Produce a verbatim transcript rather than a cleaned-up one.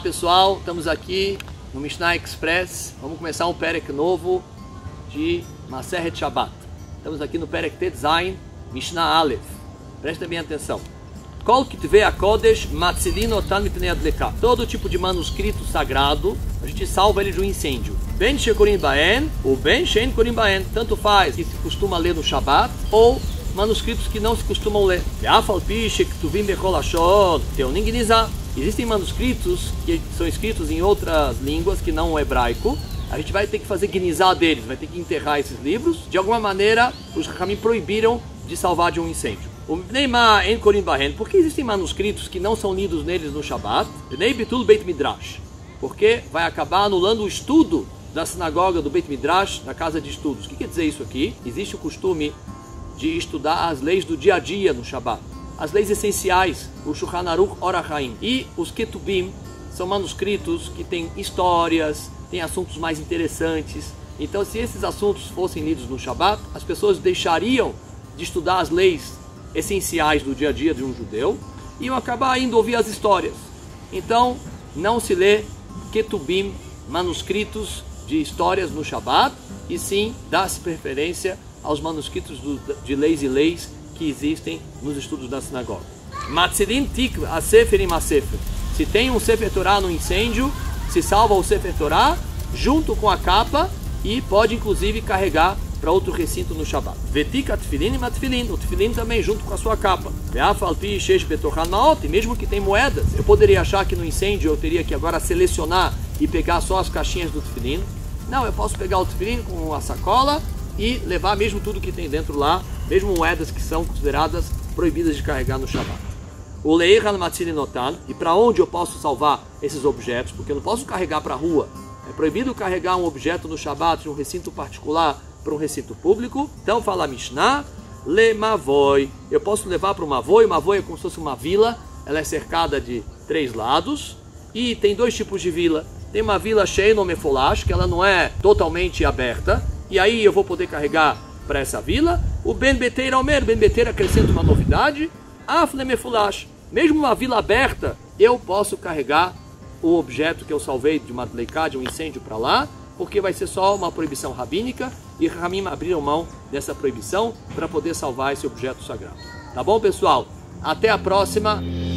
pessoal, estamos aqui no Mishnah Express. Vamos começar um Perek novo de Maseret Shabbat. Estamos aqui no Perek Tet Zayin, Mishnah Aleph. Prestem bem atenção. Kol Kitvei HaKodesh Matzilin Otan Mipnei Adlekah. Todo tipo de manuscrito sagrado, a gente salva ele de um incêndio. Ben Shekorim Baen, ou Ben Shein Korim Baen. Tanto faz que se costuma ler no Shabbat, ou manuscritos que não se costumam ler. Existem manuscritos que são escritos em outras línguas que não o hebraico. A gente vai ter que fazer gnizá deles, vai ter que enterrar esses livros. De alguma maneira, os Hakamim proibiram de salvar de um incêndio. Porque existem manuscritos que não são lidos neles no Shabbat? Porque vai acabar anulando o estudo da sinagoga do Beit Midrash, na casa de estudos. O que quer dizer isso aqui? Existe o costume de estudar as leis do dia a dia no Shabbat, as leis essenciais, o Shulchan Aruch Orach Chaim. E os Ketubim são manuscritos que têm histórias, têm assuntos mais interessantes. Então, se esses assuntos fossem lidos no Shabbat, as pessoas deixariam de estudar as leis essenciais do dia a dia de um judeu e iam acabar indo ouvir as histórias. Então, não se lê Ketubim, manuscritos de histórias no Shabbat, e sim dá-se preferência aos manuscritos do, de leis e leis que existem nos estudos da sinagoga. Matzilin tikv aseferim asefer. Se tem um Sefer Torah no incêndio, se salva o Sefer Torah junto com a capa e pode inclusive carregar para outro recinto no Shabbat. Vetika tefilin e matfilin. O tefilin também junto com a sua capa. Ve'afalpi shesh betochan maot. E mesmo que tem moedas, eu poderia achar que no incêndio eu teria que agora selecionar e pegar só as caixinhas do tefilin. Não, eu posso pegar o tefilin com a sacola e levar mesmo tudo que tem dentro lá, mesmo moedas que são consideradas proibidas de carregar no Shabbat. O leirhan matzilinotan. E para onde eu posso salvar esses objetos? Porque eu não posso carregar para a rua. É proibido carregar um objeto no Shabbat de um recinto particular para um recinto público. Então fala a Mishnah, le mavoi. Eu posso levar para uma mavoi. Uma mavoi é como se fosse uma vila. Ela é cercada de três lados e tem dois tipos de vila. Tem uma vila sheino mefolash, que ela não é totalmente aberta, e aí eu vou poder carregar para essa vila. O Ben Beter Almer, Ben Beter acrescenta uma novidade, Afle mefolash. Mesmo uma vila aberta, eu posso carregar o objeto que eu salvei de uma dleiká, de um incêndio para lá, porque vai ser só uma proibição rabínica, e Ramim abriram mão dessa proibição para poder salvar esse objeto sagrado. Tá bom, pessoal? Até a próxima!